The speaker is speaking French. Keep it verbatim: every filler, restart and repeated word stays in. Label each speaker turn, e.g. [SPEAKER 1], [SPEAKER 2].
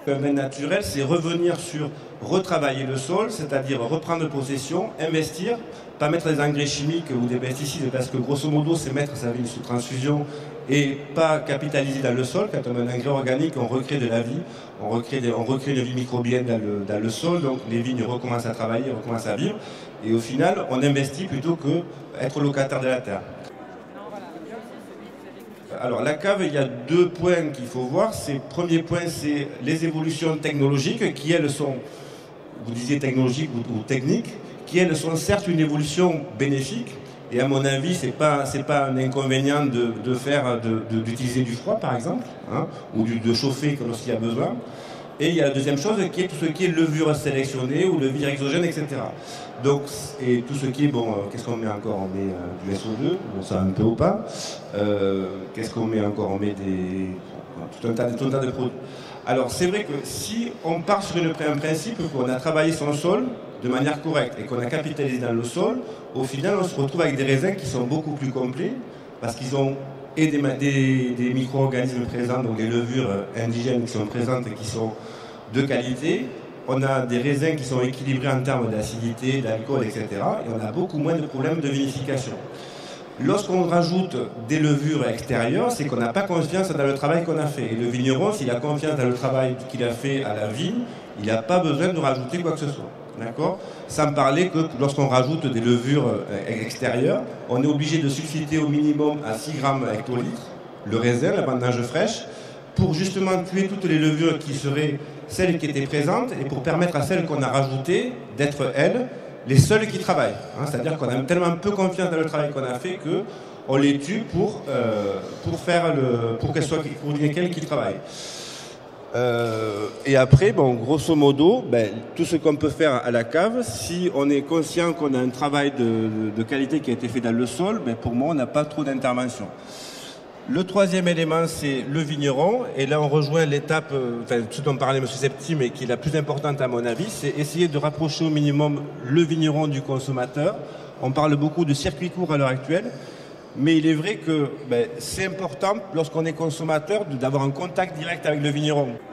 [SPEAKER 1] qu'un vin naturel, c'est revenir sur retravailler le sol, c'est-à-dire reprendre possession, investir, pas mettre des engrais chimiques ou des pesticides, parce que grosso modo, c'est mettre sa vigne sous transfusion et pas capitaliser dans le sol. Quand on met un engrais organique, on recrée de la vie, on recrée, des, on recrée une vie microbienne dans le, dans le sol, donc les vignes recommencent à travailler, recommencent à vivre, et au final, on investit plutôt que être locataire de la terre. Alors la cave, il y a deux points qu'il faut voir. Le premier point, c'est les évolutions technologiques qui, elles, sont, vous disiez technologiques ou, ou techniques, qui, elles, sont certes une évolution bénéfique. Et à mon avis, ce n'est pas, c'est pas un inconvénient de, de faire, d'utiliser du froid, par exemple, hein, ou du, de chauffer lorsqu'il y a besoin. Et il y a la deuxième chose qui est tout ce qui est levure sélectionnée ou levure exogène, et cetera. Donc, et tout ce qui est, bon, euh, qu'est-ce qu'on met encore? On met euh, du S O deux, bon, ça un peu ou pas. Euh, qu'est-ce qu'on met encore? On met des, tout un tas, tout un tas de produits. Alors, c'est vrai que si on part sur une, un principe qu'on a travaillé son sol de manière correcte et qu'on a capitalisé dans le sol, au final, on se retrouve avec des raisins qui sont beaucoup plus complets parce qu'ils ont et des, des, des micro-organismes présents, donc des levures indigènes qui sont présentes et qui sont de qualité. On a des raisins qui sont équilibrés en termes d'acidité, d'alcool, et cetera. Et on a beaucoup moins de problèmes de vinification. Lorsqu'on rajoute des levures extérieures, c'est qu'on n'a pas confiance dans le travail qu'on a fait. Et le vigneron, s'il a confiance dans le travail qu'il a fait à la vigne, il n'a pas besoin de rajouter quoi que ce soit. D'accord ? Sans parler que lorsqu'on rajoute des levures extérieures, on est obligé de sulfiter au minimum à six grammes hectolitre le raisin, la vendange fraîche, pour justement tuer toutes les levures qui seraient celles qui étaient présentes et pour permettre à celles qu'on a rajoutées d'être, elles, les seules qui travaillent. Hein, c'est-à-dire qu'on a tellement peu confiance dans le travail qu'on a fait qu'on les tue pour, euh, pour, faire le, pour qu'elles soient pour lesquelles qui travaillent. Euh, et après, bon, grosso modo, ben, tout ce qu'on peut faire à la cave, si on est conscient qu'on a un travail de, de, de qualité qui a été fait dans le sol, ben, pour moi, on n'a pas trop d'intervention. Le troisième élément, c'est le vigneron. Et là, on rejoint l'étape, enfin, ce dont parlait M. Septi, mais qui est la plus importante à mon avis, c'est essayer de rapprocher au minimum le vigneron du consommateur. On parle beaucoup de circuit court à l'heure actuelle. Mais il est vrai que ben, c'est important, lorsqu'on est consommateur, d'avoir un contact direct avec le vigneron.